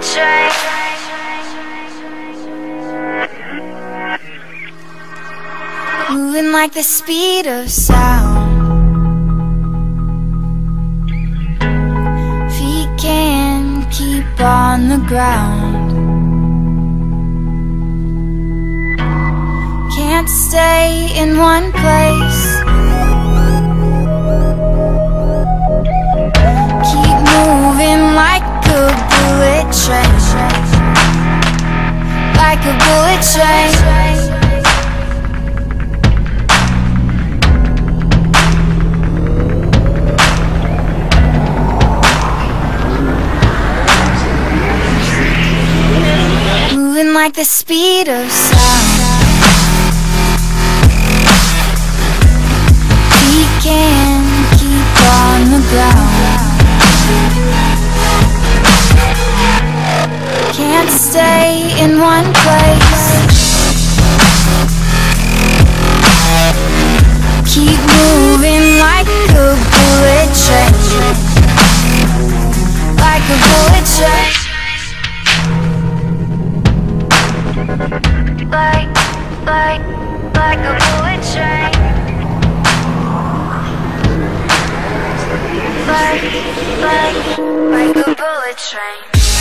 train. Moving like the speed of sound. Feet can't keep on the ground. Can't stay in one place. Keep moving like a bullet train. Like a bullet train. Moving like the speed of sound. Feet can't keep on the ground. Can't stay in one place. Keep moving like a bullet train. Like a bullet train. Like a bullet train. Like a bullet train.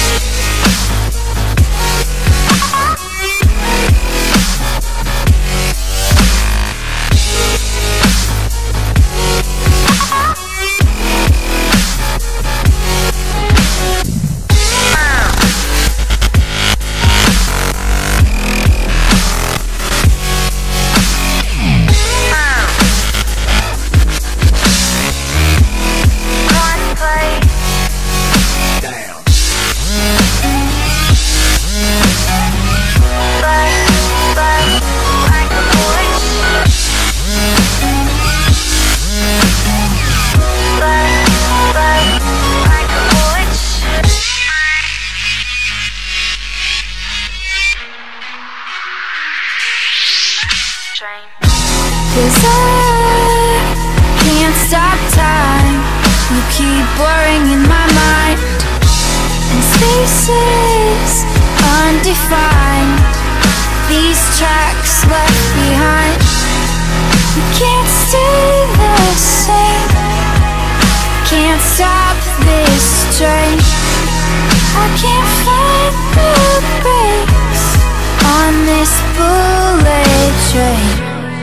Cause I can't stop time. You keep blurring in my mind, and spaces undefined. These tracks left behind. You can't stay the same. Can't stop this train. I can't find the brakes on this bullet train.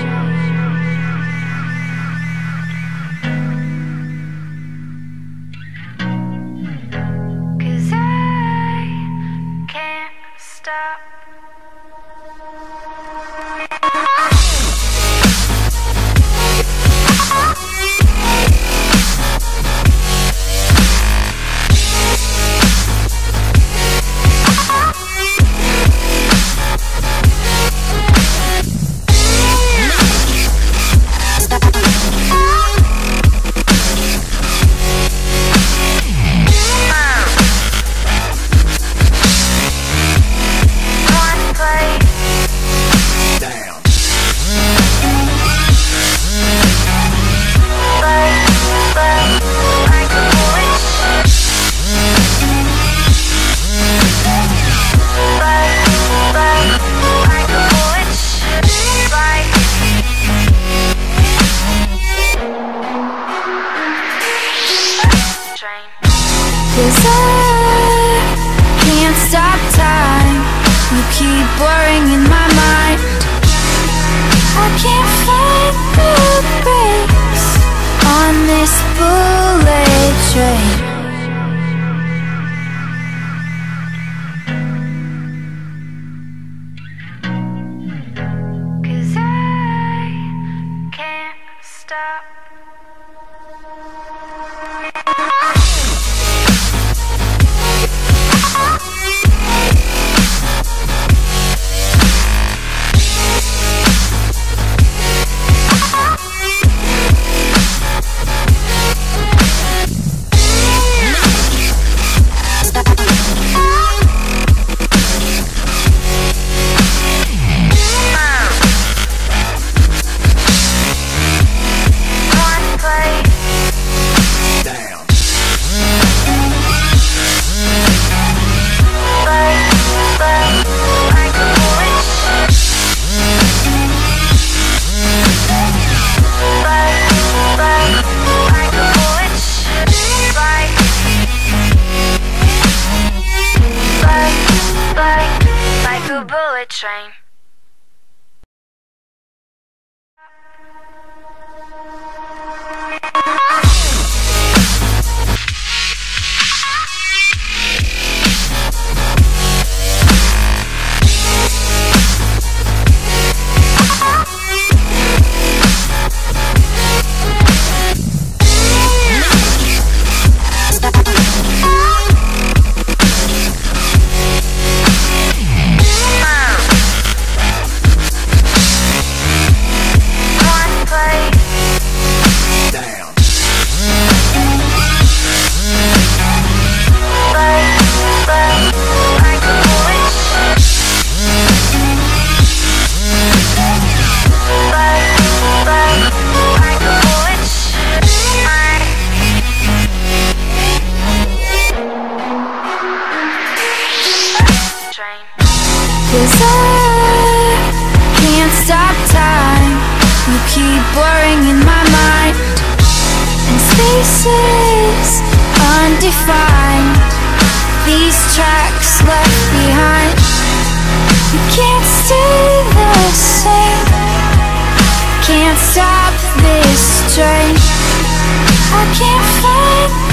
Cause I can't stop time. You keep blurring in my mind. I can't find the brakes on this bullet train. Cause I can't stop. blurring in my mind, and spaces undefined, these tracks left behind. You can't stay the same, can't stop this train. I can't find